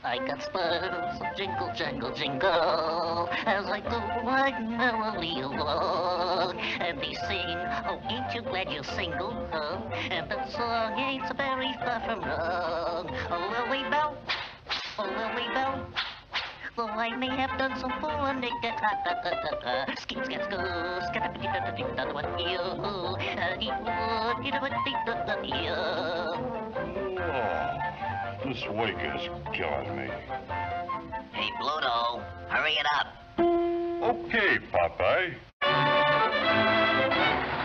I got spurs, jingle, jangle, jingle, as I go right merrily along. And they sing, oh, ain't you glad you're single, huh? And that song ain't so very far from wrong. Oh, Lily Bell, oh, Lily Bell, though I may have done some fooling, skit, skit, skoo, scat, what you, Oh, this week is killing me. Hey, Bluto, hurry it up. Okay, Popeye.